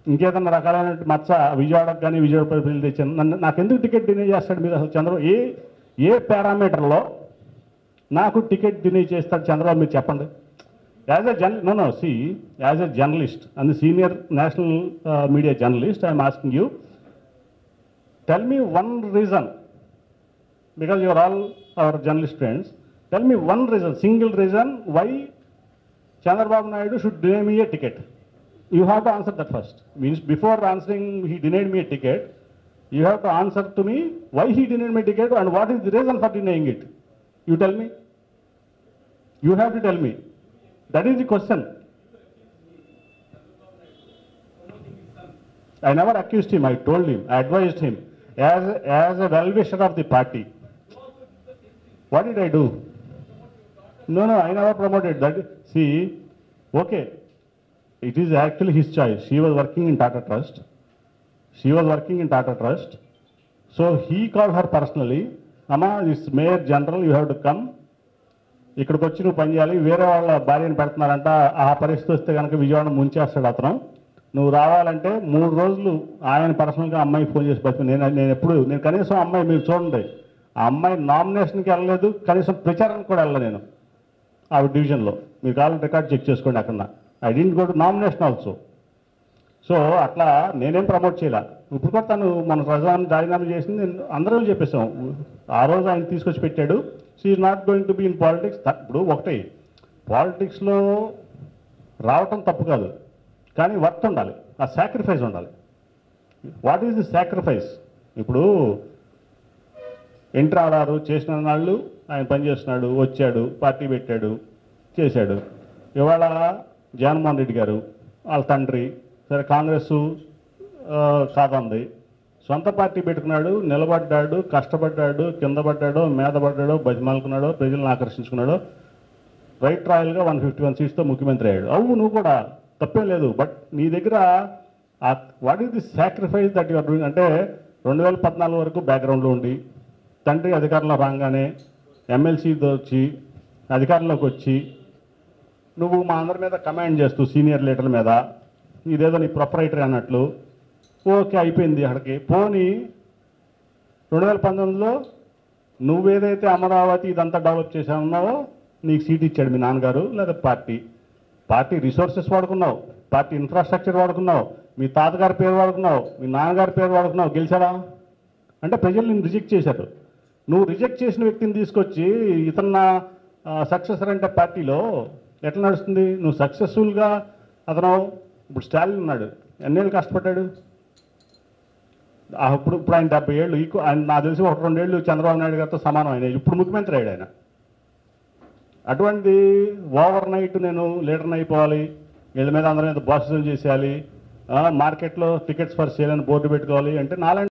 ఇంకేదన్నా రకాలైన మచ్చ విజయవాడకు కానీ విజయవాడ బిల్లు తెచ్చాను నన్ను నాకెందుకు టికెట్ డినై చేస్తాడు మీరు అసలు చంద్రబాబు ఏ పారామీటర్లో నాకు టికెట్ డినై చేస్తాడు చంద్రబాబు మీరు చెప్పండి as a as a journalist and senior national media journalist I'm asking you tell me one reason because you are all our journalist friends, tell me one reason, single reason why Chandrababu Naidu should deny me a ticket. You have to answer that first. Means before answering he denied me a ticket, you have to answer to me why he denied me a ticket and what is the reason for denying it. You tell me. You have to tell me. That is the question. I never accused him. I told him. I advised him as a well-wisher of the party. What did I do? No, I never promoted that. See, okay, it is actually his choice. She was working in Tata Trust. So he called her personally, Amma, this Mayor General, you have to come. ఇక్కడికి వచ్చి నువ్వు పని చేయాలి వేరే వాళ్ళ భార్యను పెడుతున్నారంట ఆ పరిస్థితి వస్తే కనుక విజయవాడ ముంచేస్తాడు అతను నువ్వు రావాలంటే 3 రోజులు ఆయన పర్సనల్గా అమ్మాయికి ఫోన్ చేసి బతుకు నేను కనీసం అమ్మాయి మీరు చూడండి ఆ అమ్మాయి నామినేషన్కి వెళ్ళలేదు కనీసం ప్రచారానికి కూడా వెళ్ళలేదు నేను ఆ డివిజన్లో మీరు కావాలంటే రికార్డ్ చెక్ చేసుకోండి అక్కడ I didn't go to nomination also so అట్లా నేనేం ప్రమోట్ చేయలే ఇప్పుడు కూడా తను మన ప్రజాన్ని రాజీనామా చేసింది నేను అందరం చెప్పేసాం ఆ రోజు ఆయన తీసుకొచ్చి పెట్టాడు she is not going to be in politics ఇప్పుడు ఒకటి పాలిటిక్స్లో రావటం తప్పు కాదు కానీ వర్త్ ఉండాలి ఆ సాక్రిఫైస్ ఉండాలి వాట్ ఈజ్ ది సాక్రిఫైస్ ఇప్పుడు ఎంటర్ ఆడారు చేసిన నాళ్ళు ఆయన పనిచేస్తున్నాడు వచ్చాడు పార్టీ పెట్టాడు చేశాడు ఇవాళ జగన్మోహన్ రెడ్డి గారు వాళ్ళ తండ్రి సరే కాంగ్రెస్ కాదంది సొంత పార్టీ పెట్టుకున్నాడు నిలబడ్డాడు కష్టపడ్డాడు కింద పడ్డాడో మీద పడ్డాడో బతిమాలుకున్నాడో ప్రజలను ఆకర్షించుకున్నాడో రైట్ రాయల్గా 151 సీట్స్తో ముఖ్యమంత్రి అయ్యాడు నువ్వు కూడా తప్పేం లేదు బట్ నీ దగ్గర what is the sacrifice that you're doing అంటే 2014 వరకు బ్యాక్గ్రౌండ్లో ఉండి తండ్రి అధికారంలో రాగానే ఎమ్మెల్సీతో వచ్చి అధికారంలోకి వచ్చి నువ్వు మా అందరి మీద కమాండ్ చేస్తూ సీనియర్ లీడర్ల మీద ఇదేదో నీ ప్రొపరైటరీ అన్నట్లు ఓకే అయిపోయింది అక్కడికి పోనీ 2019లో నువ్వేదైతే అమరావతి ఇదంతా డెవలప్ చేసావున్నావో నీకు సీట్ ఇచ్చాడు మీ నాన్నగారు లేదా పార్టీ రిసోర్సెస్ వాడుకున్నావు పార్టీ ఇన్ఫ్రాస్ట్రక్చర్ వాడుకున్నావు మీ తాతగారి పేరు వాడుకున్నావు మీ నాన్నగారి పేరు వాడుకున్నావు గెలిచాడా అంటే ప్రజలు నిన్ను రిజెక్ట్ చేశారు నువ్వు రిజెక్ట్ చేసిన వ్యక్తిని తీసుకొచ్చి ఇతన్న సక్సెసర్ అంటే పార్టీలో ఎట్లా నడుస్తుంది నువ్వు సక్సెస్ఫుల్గా అతను ఇప్పుడు స్టాలిన్ ఉన్నాడు ఎన్నేళ్ళు కష్టపడ్డాడు ఇప్పుడు ఆయన 70 ఏళ్ళు ఆయన నాకు తెలిసి 1-2 ఏళ్ళు చంద్రబాబు నాయుడు గారితో సమానం ఆయన ఇప్పుడు ముఖ్యమంత్రి అయ్యాడు ఆయన అటువంటి ఓవర్ నైట్ నేను లీడర్ని అయిపోవాలి వీళ్ళ మీద అందరి మీద బాసిజం చేసేయాలి మార్కెట్లో టికెట్స్ ఫర్ సేల్ అని బోర్డు పెట్టుకోవాలి అంటే నాలాంటి